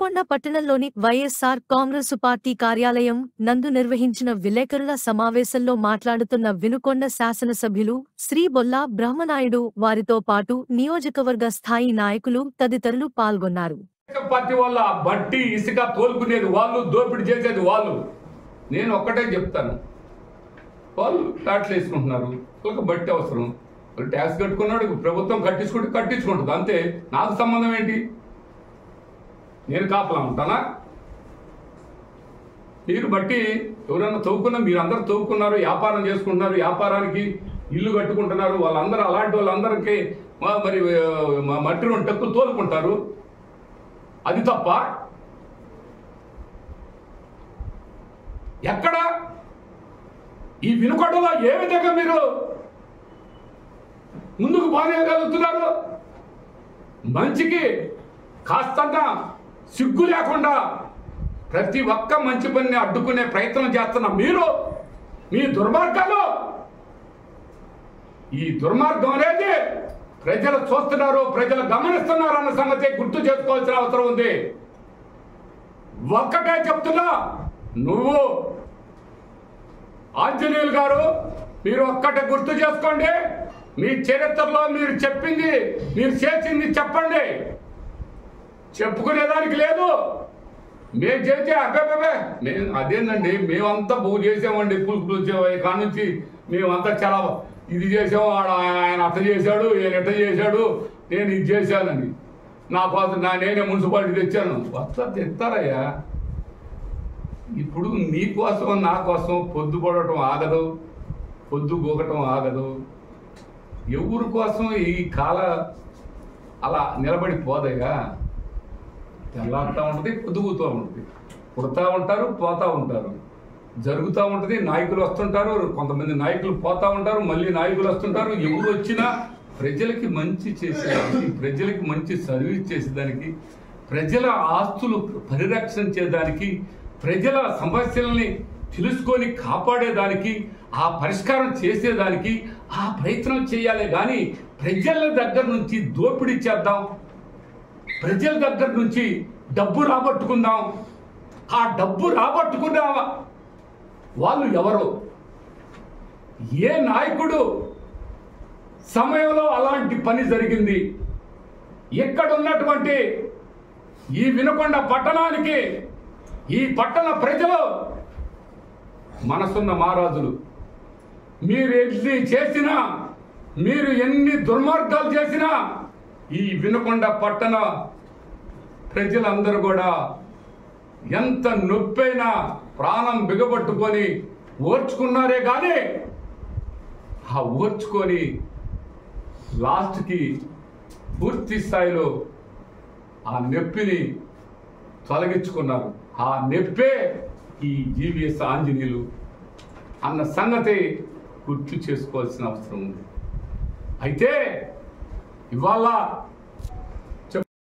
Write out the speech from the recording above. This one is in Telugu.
వినుకొండ పట్టణంలోని వైఎస్ఆర్ కాంగ్రెస్ పార్టీ కార్యాలయం నందు నిర్వహించిన విలేకరుల సమావేశంలో మాట్లాడుతున్న వినుకొండ శాసనసభ్యులు శ్రీ బొల్లా బ్రహ్మనాయుడు వారితో పాటు నియోజకవర్గ స్థాయి నాయకులు తదితరులు పాల్గొన్నారు. పార్టీ వల్ల బట్టి ఇసుక తోలుకునేది వాళ్ళు, దోపిడీ చేసేది వాళ్ళు. నేను ఒక్కటే చెప్తాను, వాళ్ళు ప్లాట్లు వేసుకుంటున్నారు, వాళ్ళకి బట్టి అవసరం. వాళ్ళు ట్యాక్స్ కట్టుకున్నాడు, ప్రభుత్వం కట్టించుకుంటుంది అంతే. నాకు సంబంధం ఏంటి? నేను కాపలా ఉంటానా? మీరు బట్టి ఎవరైనా తవ్వుకున్నా, మీరు అందరూ తవ్వుకున్నారు, వ్యాపారం చేసుకుంటున్నారు, వ్యాపారానికి ఇల్లు కట్టుకుంటున్నారు, వాళ్ళందరూ అలాంటి వాళ్ళందరికీ మరి మట్టి రెండు టక్కులు తోలుకుంటారు. అది తప్ప ఎక్కడ ఈ వినుకొండలో ఏ విధంగా మీరు ముందుకు పోనేయగలుగుతున్నారు? మంచికి కాస్తంత సిగ్గు లేకుండా ప్రతి ఒక్క మంచి పనిని అడ్డుకునే ప్రయత్నం చేస్తున్న మీరు, మీ దుర్మార్గాలు, ఈ దుర్మార్గం అనేది ప్రజలు చూస్తున్నారు, ప్రజలు గమనిస్తున్నారు అన్న సంగతి గుర్తు చేసుకోవాల్సిన అవసరం ఉంది. ఒక్కటే చెప్తున్నా, నువ్వు ఆంజనేయులు గారు, మీరు ఒక్కటే గుర్తు చేసుకోండి. మీ చరిత్రలో మీరు చెప్పింది, మీరు చేసింది చెప్పండి. చెప్పుకునేదానికి లేదు. మేము చేసే అబ్బాబే మేము అదేందండి, మేమంతా బహు చేసామండి. పులుపులు కాడ నుంచి మేమంతా చాలా ఇది చేసాము. ఆయన అట్ట చేశాడు, ఈయన ఎట్ట చేశాడు, నేను ఇది చేశానని నా కోసం నేనే మున్సిపాలిటీ తెచ్చాను. వస్తా తెస్తారయ్యా. ఇప్పుడు నీకోసం నా కోసం పొద్దుపడటం ఆగదు, పొద్దు గోగటం ఆగదు. ఎవరి కోసం ఈ కాల అలా నిలబడిపోదయ్యా. తెల్లాడుతూ ఉంటుంది, పొద్దుగుతూ ఉంటుంది, పుడతా ఉంటారు, పోతూ ఉంటారు, జరుగుతూ ఉంటుంది. నాయకులు వస్తుంటారు, కొంతమంది నాయకులు పోతూ ఉంటారు, మళ్ళీ నాయకులు వస్తుంటారు. ఎవరు వచ్చినా ప్రజలకి మంచి చేసేదానికి, ప్రజలకి మంచి సర్వీస్ చేసేదానికి, ప్రజల ఆస్తులు పరిరక్షించేదానికి, ప్రజల సమస్యలని తెలుసుకొని కాపాడేదానికి, ఆ పరిష్కారం చేసేదానికి ఆ ప్రయత్నం చేయాలి. కానీ ప్రజల దగ్గర నుంచి దోపిడీ చేద్దాం, ప్రజల దగ్గర నుంచి డబ్బు రాబట్టుకుందాం. ఆ డబ్బు రాబట్టుకున్న వాళ్ళు ఎవరు? ఏ నాయకుడు సమయంలో అలాంటి పని జరిగింది? ఇక్కడ ఉన్నటువంటి ఈ వినుకొండ పట్టణానికి, ఈ పట్టణ ప్రజలు మనసున్న మహారాజులు. మీరు ఎన్ని చేసినా, మీరు ఎన్ని దుర్మార్గాలు చేసినా, ఈ వినుకొండ పట్టణ ప్రజలందరూ కూడా ఎంత నొప్పైనా ప్రాణం బిగబట్టుకొని ఓర్చుకున్నారే కానీ, ఆ ఓర్చుకొని లాస్ట్కి పూర్తి స్థాయిలో ఆ నొప్పిని తొలగించుకున్నారు. ఆ నొప్పే ఈ జీవీఎస్ ఆంజనేయులు అన్న సంగతి గుర్తు చేసుకోవాల్సిన అవసరం ఉంది. అయితే ఇవాళ